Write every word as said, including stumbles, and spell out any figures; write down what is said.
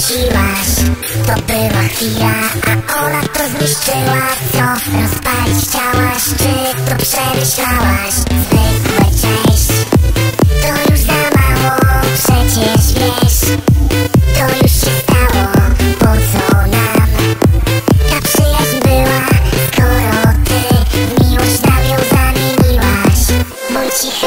wróciłaś. To była chwila, a ona to zniszczyła. Co rozpalić chciałaś, czy to przemyślałaś? Zwykłe cześć, to już za mało, przecież wiesz. To już się stało, po co nam ta przyjaźń była, skoro ty miłość nam ją zamieniłaś. Bądź cichy.